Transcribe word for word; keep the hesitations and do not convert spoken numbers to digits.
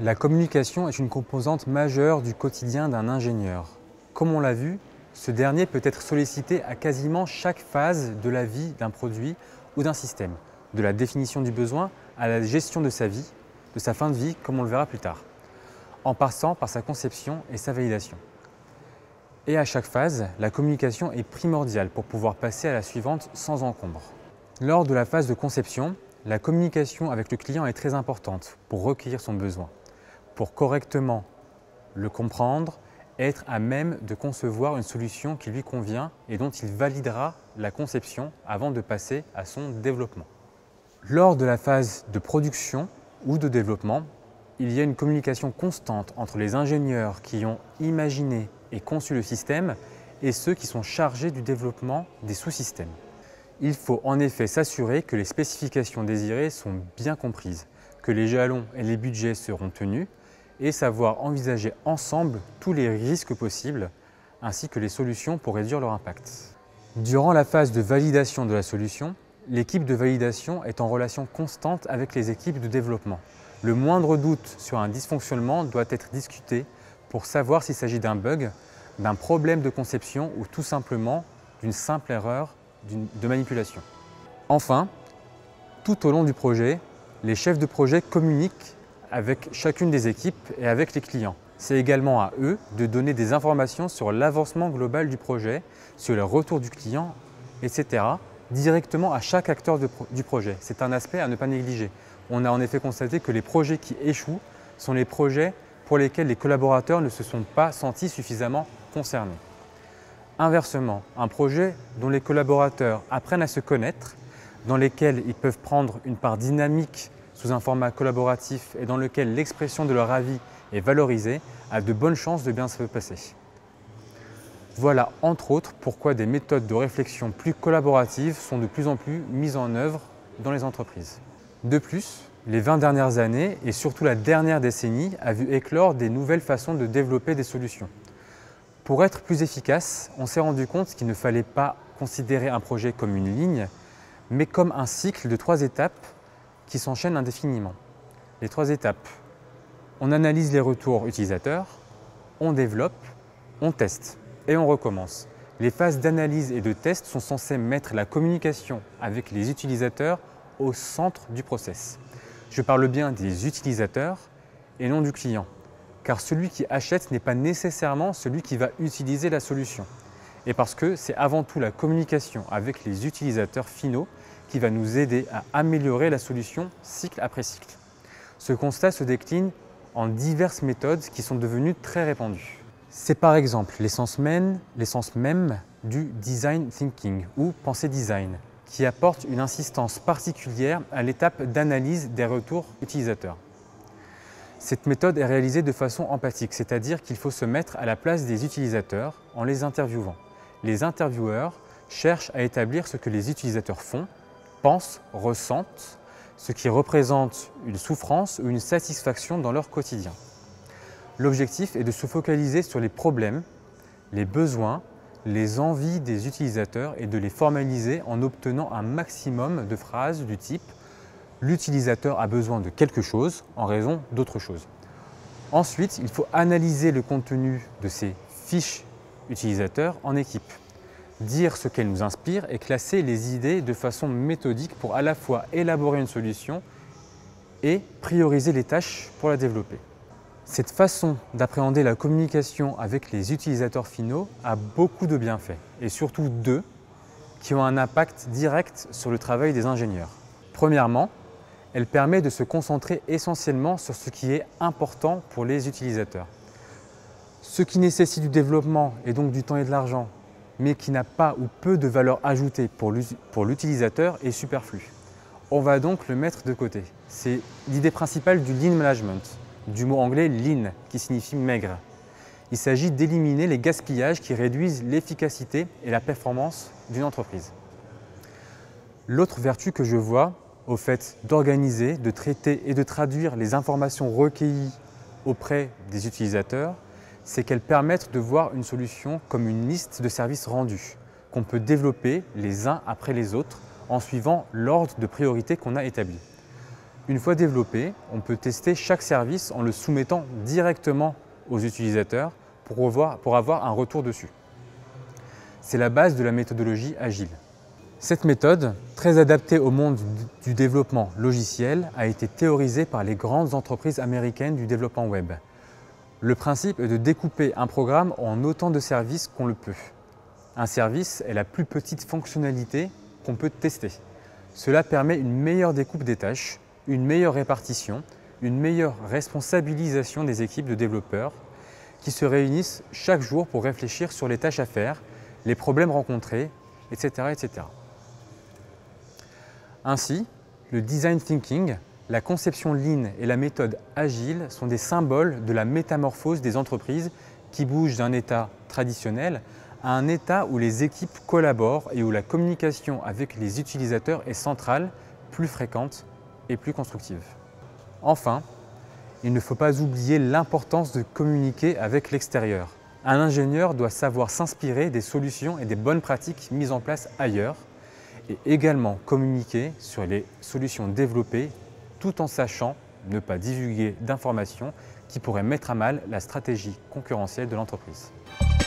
La communication est une composante majeure du quotidien d'un ingénieur. Comme on l'a vu, ce dernier peut être sollicité à quasiment chaque phase de la vie d'un produit ou d'un système, de la définition du besoin à la gestion de sa vie, de sa fin de vie, comme on le verra plus tard, en passant par sa conception et sa validation. Et à chaque phase, la communication est primordiale pour pouvoir passer à la suivante sans encombre. Lors de la phase de conception, la communication avec le client est très importante pour recueillir son besoin, pour correctement le comprendre, être à même de concevoir une solution qui lui convient et dont il validera la conception avant de passer à son développement. Lors de la phase de production ou de développement, il y a une communication constante entre les ingénieurs qui ont imaginé et conçu le système et ceux qui sont chargés du développement des sous-systèmes. Il faut en effet s'assurer que les spécifications désirées sont bien comprises, que les jalons et les budgets seront tenus et savoir envisager ensemble tous les risques possibles ainsi que les solutions pour réduire leur impact. Durant la phase de validation de la solution, l'équipe de validation est en relation constante avec les équipes de développement. Le moindre doute sur un dysfonctionnement doit être discuté pour savoir s'il s'agit d'un bug, d'un problème de conception ou tout simplement d'une simple erreur de manipulation. Enfin, tout au long du projet, les chefs de projet communiquent avec chacune des équipes et avec les clients. C'est également à eux de donner des informations sur l'avancement global du projet, sur le retour du client, et cetera, directement à chaque acteur de pro- du projet. C'est un aspect à ne pas négliger. On a en effet constaté que les projets qui échouent sont les projets pour lesquels les collaborateurs ne se sont pas sentis suffisamment concernés. Inversement, un projet dont les collaborateurs apprennent à se connaître, dans lesquels ils peuvent prendre une part dynamique sous un format collaboratif et dans lequel l'expression de leur avis est valorisée, a de bonnes chances de bien se passer. Voilà entre autres pourquoi des méthodes de réflexion plus collaboratives sont de plus en plus mises en œuvre dans les entreprises. De plus, les vingt dernières années et surtout la dernière décennie a vu éclore des nouvelles façons de développer des solutions. Pour être plus efficace, on s'est rendu compte qu'il ne fallait pas considérer un projet comme une ligne, mais comme un cycle de trois étapes qui s'enchaînent indéfiniment. Les trois étapes. On analyse les retours utilisateurs, on développe, on teste et on recommence. Les phases d'analyse et de test sont censées mettre la communication avec les utilisateurs au centre du process. Je parle bien des utilisateurs et non du client, car celui qui achète n'est pas nécessairement celui qui va utiliser la solution. Et parce que c'est avant tout la communication avec les utilisateurs finaux qui va nous aider à améliorer la solution cycle après cycle. Ce constat se décline en diverses méthodes qui sont devenues très répandues. C'est par exemple l'essence même, l'essence même du design thinking ou pensée design, qui apporte une insistance particulière à l'étape d'analyse des retours utilisateurs. Cette méthode est réalisée de façon empathique, c'est-à-dire qu'il faut se mettre à la place des utilisateurs en les interviewant. Les intervieweurs cherchent à établir ce que les utilisateurs font, pensent, ressentent, ce qui représente une souffrance ou une satisfaction dans leur quotidien. L'objectif est de se focaliser sur les problèmes, les besoins, les envies des utilisateurs et de les formaliser en obtenant un maximum de phrases du type « l'utilisateur a besoin de quelque chose en raison d'autre chose ». Ensuite, il faut analyser le contenu de ces fiches utilisateurs en équipe, dire ce qu'elles nous inspirent et classer les idées de façon méthodique pour à la fois élaborer une solution et prioriser les tâches pour la développer. Cette façon d'appréhender la communication avec les utilisateurs finaux a beaucoup de bienfaits, et surtout deux qui ont un impact direct sur le travail des ingénieurs. Premièrement, elle permet de se concentrer essentiellement sur ce qui est important pour les utilisateurs. Ce qui nécessite du développement et donc du temps et de l'argent, mais qui n'a pas ou peu de valeur ajoutée pour l'utilisateur est superflu. On va donc le mettre de côté. C'est l'idée principale du Lean Management, du mot anglais Lean, qui signifie maigre. Il s'agit d'éliminer les gaspillages qui réduisent l'efficacité et la performance d'une entreprise. L'autre vertu que je vois au fait d'organiser, de traiter et de traduire les informations recueillies auprès des utilisateurs, c'est qu'elles permettent de voir une solution comme une liste de services rendus, qu'on peut développer les uns après les autres en suivant l'ordre de priorité qu'on a établi. Une fois développé, on peut tester chaque service en le soumettant directement aux utilisateurs pour avoir, pour avoir un retour dessus. C'est la base de la méthodologie agile. Cette méthode, très adaptée au monde du développement logiciel, a été théorisée par les grandes entreprises américaines du développement web. Le principe est de découper un programme en autant de services qu'on le peut. Un service est la plus petite fonctionnalité qu'on peut tester. Cela permet une meilleure découpe des tâches, une meilleure répartition, une meilleure responsabilisation des équipes de développeurs qui se réunissent chaque jour pour réfléchir sur les tâches à faire, les problèmes rencontrés, et cetera et cetera. Ainsi, le design thinking, la conception lean et la méthode agile sont des symboles de la métamorphose des entreprises qui bougent d'un état traditionnel à un état où les équipes collaborent et où la communication avec les utilisateurs est centrale, plus fréquente et plus constructive. Enfin, il ne faut pas oublier l'importance de communiquer avec l'extérieur. Un ingénieur doit savoir s'inspirer des solutions et des bonnes pratiques mises en place ailleurs et également communiquer sur les solutions développées tout en sachant ne pas divulguer d'informations qui pourraient mettre à mal la stratégie concurrentielle de l'entreprise.